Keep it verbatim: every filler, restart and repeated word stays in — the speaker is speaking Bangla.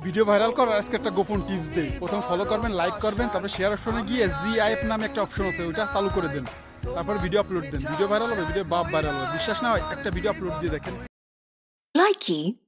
ভিডিও ভাইরাল করার আজকে একটা গোপন টিপস দেই। প্রথম ফলো করবেন, লাইক করবেন, তারপরে শেয়ার অপশনে গিয়ে জিআইএফ নামে একটা অপশন আছে, ওইটা চালু করে দেন। তারপর ভিডিও আপলোড দেন। ভিডিও ভাইরাল হবে, ভিডিও বাপ ভাইরাল হবে। বিশ্বাস না হয় একটা ভিডিও আপলোড দিয়ে দেখেন। Likey